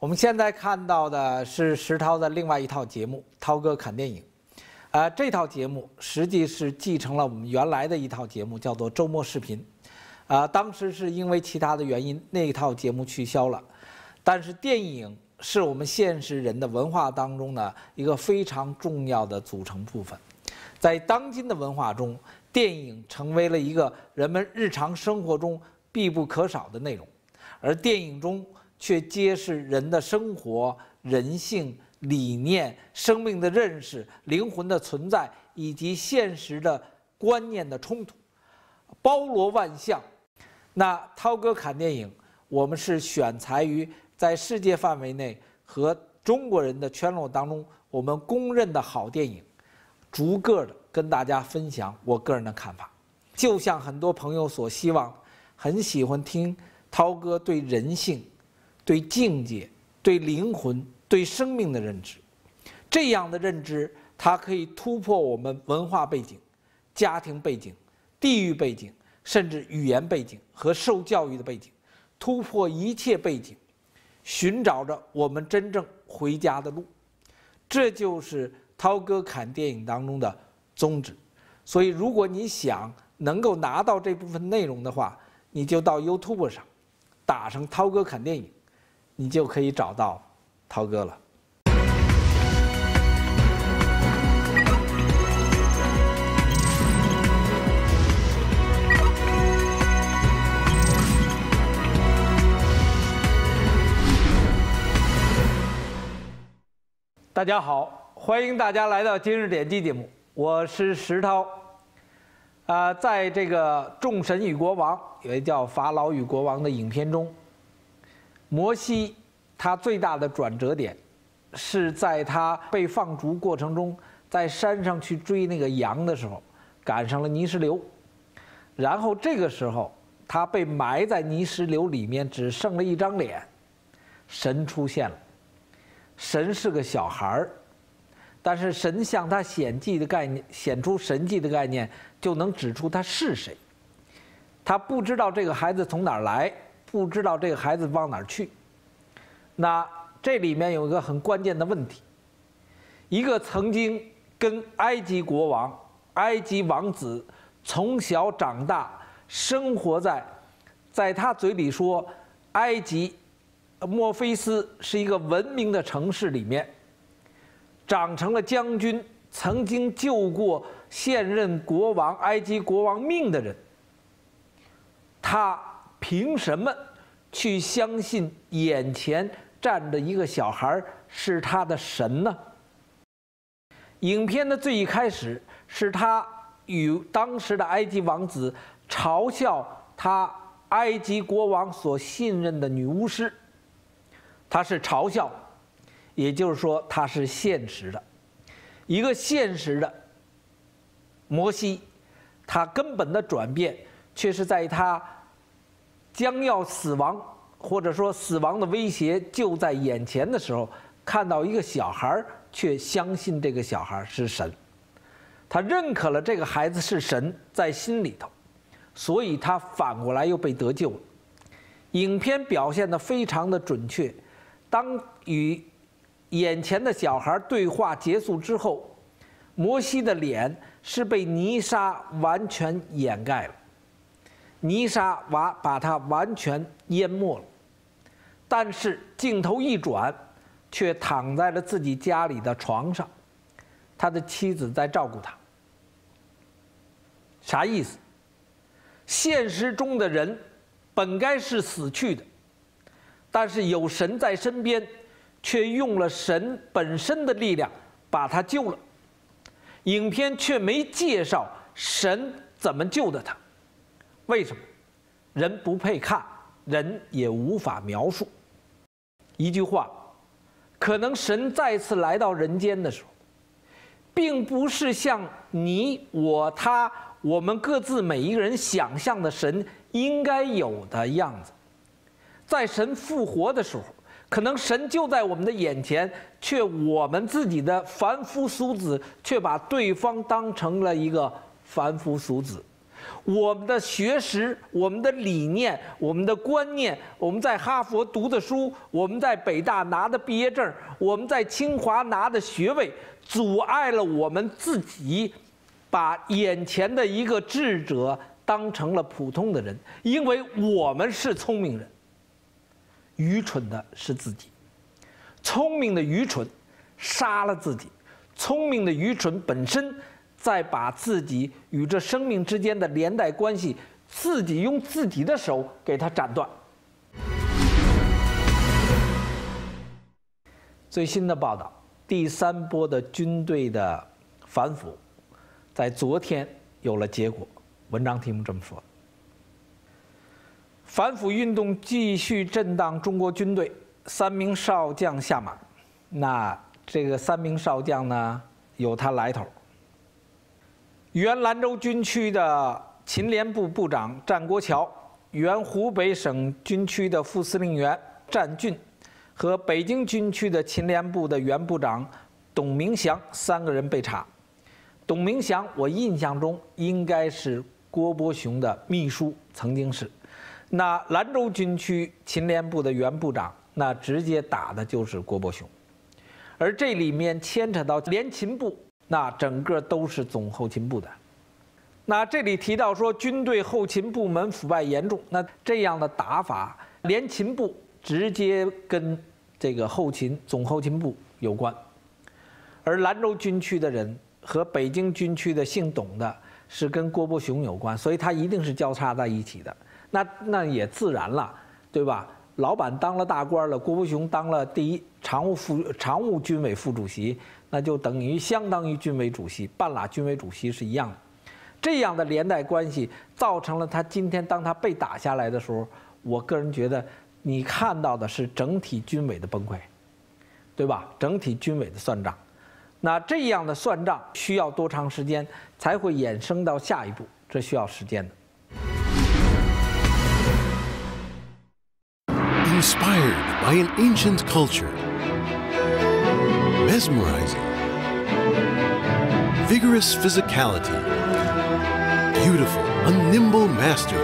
我们现在看到的是石涛的另外一套节目《涛哥看电影》，这套节目实际是继承了我们原来的一套节目，叫做周末视频。当时是因为其他的原因，那一套节目取消了。但是电影是我们现实人的文化当中呢一个非常重要的组成部分。在当今的文化中，电影成为了一个人们日常生活中必不可少的内容，而电影中却揭示人的生活、人性、理念、生命的认识、灵魂的存在以及现实的观念的冲突，包罗万象。那涛哥看电影，我们是选材于在世界范围内和中国人的圈落当中，我们公认的好电影，逐个的跟大家分享我个人的看法。就像很多朋友所希望，很喜欢听涛哥对人性、对境界、对灵魂、对生命的认知。这样的认知，它可以突破我们文化背景、家庭背景、地域背景，甚至语言背景和受教育的背景，突破一切背景，寻找着我们真正回家的路。这就是涛哥看电影当中的宗旨。所以如果你想能够拿到这部分内容的话，你就到 YouTube 上打上涛哥看电影，你就可以找到涛哥了。大家好，欢迎大家来到今日点击节目，我是石涛。在这个《众神与国王》也叫《法老与国王》的影片中，摩西他最大的转折点是在他被放逐过程中，在山上去追那个羊的时候，赶上了泥石流，然后这个时候他被埋在泥石流里面，只剩了一张脸，神出现了。神是个小孩儿，但是神向他显出神迹的概念，就能指出他是谁。他不知道这个孩子从哪儿来，不知道这个孩子往哪儿去。那这里面有一个很关键的问题：一个曾经跟埃及国王、埃及王子从小长大，生活在他嘴里说埃及墨菲斯是一个文明的城市里面，长成了将军，曾经救过现任国王、埃及国王命的人，他凭什么去相信眼前站着一个小孩是他的神呢？影片的最一开始是他与当时的埃及王子嘲笑他埃及国王所信任的女巫师。他是嘲笑，也就是说他是现实的，一个现实的摩西，他根本的转变却是在他将要死亡，或者说死亡的威胁就在眼前的时候，看到一个小孩，却相信这个小孩是神，他认可了这个孩子是神在心里头，所以他反过来又被得救了。影片表现得非常的准确。当与眼前的小孩对话结束之后，摩西的脸是被泥沙完全掩盖了，泥沙把他完全淹没了。但是镜头一转，却躺在了自己家里的床上，他的妻子在照顾他。啥意思？现实中的人本该是死去的，但是有神在身边，却用了神本身的力量把他救了。影片却没介绍神怎么救的他，为什么？人不配看，人也无法描述。一句话，可能神再次来到人间的时候，并不是像你我他我们各自每一个人想象的神应该有的样子。在神复活的时候，可能神就在我们的眼前，却我们自己的凡夫俗子却把对方当成了一个凡夫俗子， 我们的学识、我们的理念、我们的观念，我们在哈佛读的书，我们在北大拿的毕业证，我们在清华拿的学位，阻碍了我们自己把眼前的一个智者当成了普通的人，因为我们是聪明人，愚蠢的是自己。聪明的愚蠢杀了自己，聪明的愚蠢本身再把自己与这生命之间的连带关系，自己用自己的手给它斩断。最新的报道，第3波的军队的反腐，在昨天有了结果。文章题目这么说：反腐运动继续震荡中国军队，3名少将下马。那这个3名少将呢，有他来头。原兰州军区的勤联部部长战国桥，原湖北省军区的副司令员战俊，和北京军区的勤联部的原部长董明祥3个人被查。董明祥，我印象中应该是郭伯雄的秘书，曾经是。那兰州军区勤联部的原部长，那直接打的就是郭伯雄。而这里面牵扯到联勤部，那整个都是总后勤部的。那这里提到说军队后勤部门腐败严重，那这样的打法，联勤部直接跟这个后勤总后勤部有关，而兰州军区的人和北京军区的姓董的是跟郭伯雄有关，所以他一定是交叉在一起的。那也自然了，对吧？老板当了大官了，郭伯雄当了第一常务军委副主席，那就相当于军委主席，半拉军委主席是一样的。这样的连带关系造成了他今天当他被打下来的时候，我个人觉得你看到的是整体军委的崩溃，对吧？整体军委的算账。那这样的算账需要多长时间才会衍生到下一步？这需要时间的。 Inspired by an ancient culture, mesmerizing, vigorous physicality, beautiful, nimble mastery.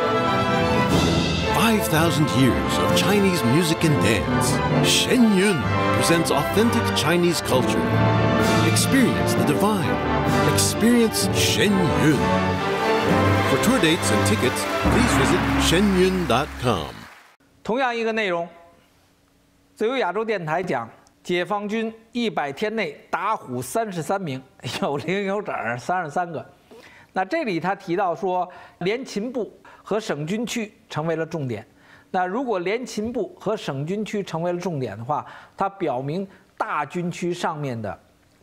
5,000 years of Chinese music and dance. Shen Yun presents authentic Chinese culture. Experience the divine. Experience Shen Yun. For tour dates and tickets, please visit shenyun.com. 同样一个内容，自由亚洲电台讲，解放军100天内打虎33名，有零有整33个。那这里他提到说，联勤部和省军区成为了重点。那如果联勤部和省军区成为了重点的话，它表明大军区上面的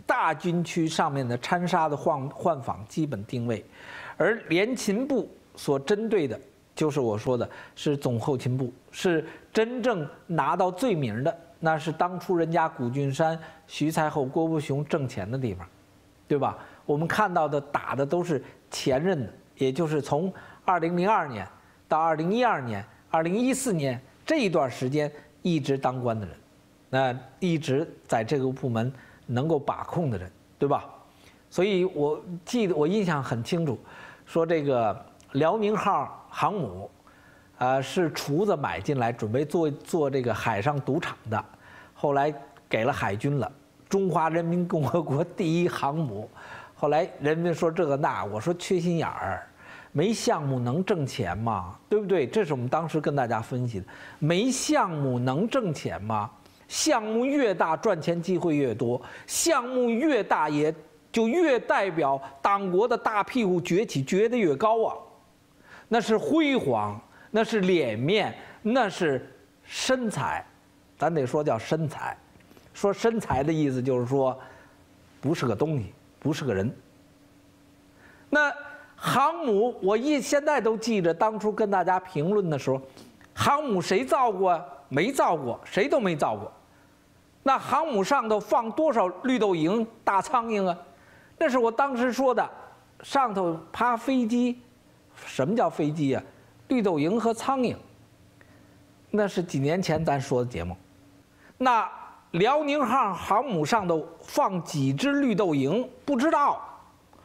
掺沙的换防基本定位，而联勤部所针对的，就是我说的是总后勤部，是真正拿到罪名的，那是当初人家谷俊山、徐才厚、郭伯雄挣钱的地方，对吧？我们看到的打的都是前任的，也就是从2002年到2012年、2014年这一段时间一直当官的人，那一直在这个部门能够把控的人，对吧？所以我记得我印象很清楚，说这个辽宁号航母，是厨子买进来准备做这个海上赌场的，后来给了海军了，中华人民共和国第一航母。后来人们说这个那，我说缺心眼儿，没项目能挣钱吗？对不对？这是我们当时跟大家分析的，没项目能挣钱吗？项目越大，赚钱机会越多，项目越大也就越代表党国的大屁股崛起崛得越高啊，那是辉煌，那是脸面，那是身材，咱得说叫身材。说身材的意思就是说，不是个东西，不是个人。那航母，我现在都记着，当初跟大家评论的时候，航母谁造过啊？没造过，谁都没造过。那航母上头放多少绿豆蝇、大苍蝇啊？那是我当时说的，上头趴飞机。什么叫飞机啊？绿豆蝇和苍蝇。那是几年前咱说的节目。那辽宁号航母上头放几只绿豆蝇不知道，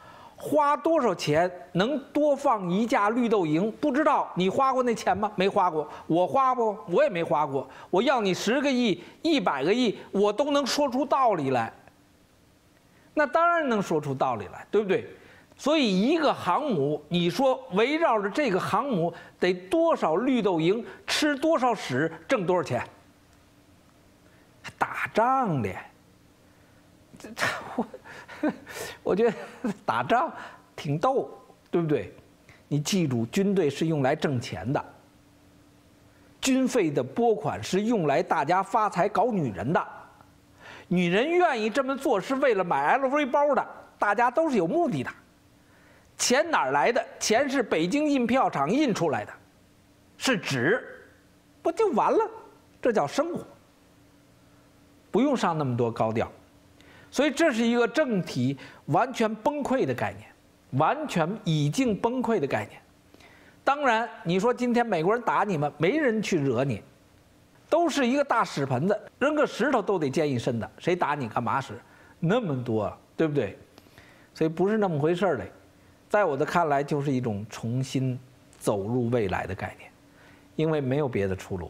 花多少钱能多放一架绿豆蝇？不知道，你花过那钱吗？没花过。我花不？我也没花过。我要你10个亿、100个亿，我都能说出道理来。那当然能说出道理来，对不对？所以一个航母，你说围绕着这个航母得多少绿豆蝇，吃多少屎，挣多少钱？打仗的，我觉得打仗挺逗，对不对？你记住，军队是用来挣钱的，军费的拨款是用来大家发财搞女人的，女人愿意这么做是为了买 LV 包的，大家都是有目的的。钱哪儿来的？钱是北京印票厂印出来的，是纸，不就完了？这叫生活，不用上那么多高调。所以这是一个政体完全崩溃的概念，完全已经崩溃的概念。当然，你说今天美国人打你们，没人去惹你，都是一个大屎盆子，扔个石头都得溅一身的，谁打你干嘛使？那么多，对不对？所以不是那么回事儿的。在我的看来，就是一种重新走入未来的概念，因为没有别的出路。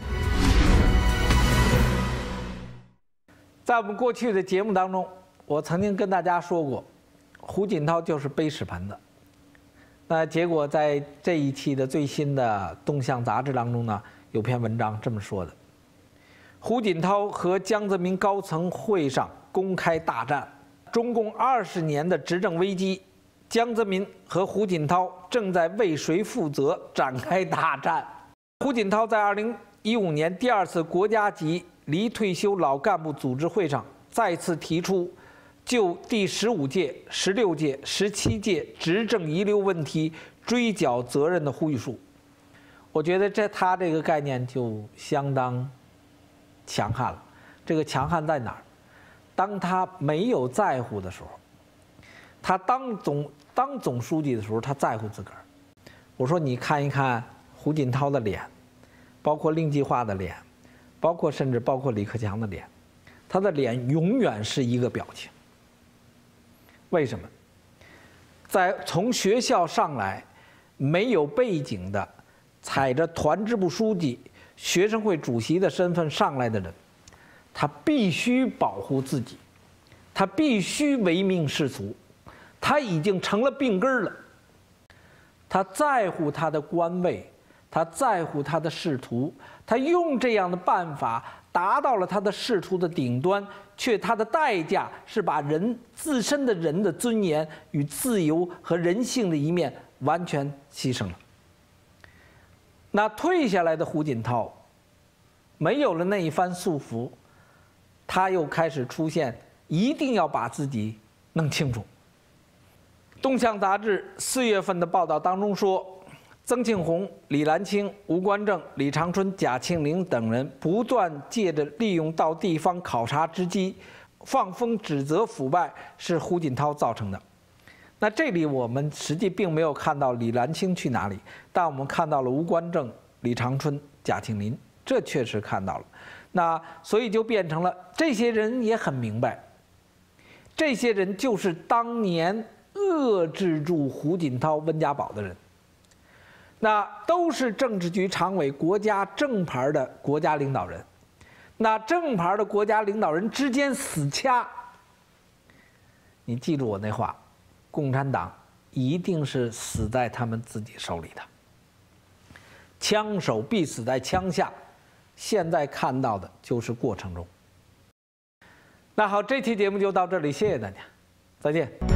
在我们过去的节目当中，我曾经跟大家说过，胡锦涛就是背屎盆子。那结果在这一期的最新的《动向》杂志当中呢，有篇文章这么说的：胡锦涛和江泽民高层会上公开大战，中共20年的执政危机。江泽民和胡锦涛正在为谁负责展开大战。胡锦涛在2015年第2次国家级离退休老干部组织会上再次提出就第15届、16届、17届执政遗留问题追缴责任的呼吁书。我觉得他这个概念就相当强悍了。这个强悍在哪儿？当他没有在乎的时候，他当总书记的时候，他在乎自个儿。我说你看一看胡锦涛的脸，包括令计划的脸，甚至包括李克强的脸，他的脸永远是一个表情。为什么？从学校上来，没有背景的，踩着团支部书记、学生会主席的身份上来的人，他必须保护自己，他必须唯命是从。他已经成了病根了，他在乎他的官位，他在乎他的仕途，他用这样的办法达到了他的仕途的顶端，却他的代价是把自身的人的尊严与自由和人性的一面完全牺牲了。那退下来的胡锦涛，没有了那一番束缚，他又开始出现一定要把自己弄清楚。动向杂志4月份的报道当中说，曾庆红、李兰清、吴官正、李长春、贾庆林等人不断借着利用到地方考察之机，放风指责腐败是胡锦涛造成的。那这里我们实际并没有看到李兰清去哪里，但我们看到了吴官正、李长春、贾庆林，这确实看到了。那所以就变成了这些人也很明白，这些人就是当年遏制住胡锦涛、温家宝的人，那都是政治局常委、国家正牌的国家领导人。那正牌的国家领导人之间死掐，你记住我那话，共产党一定是死在他们自己手里的，枪手必死在枪下。现在看到的就是过程中。那好，这期节目就到这里，谢谢大家，再见。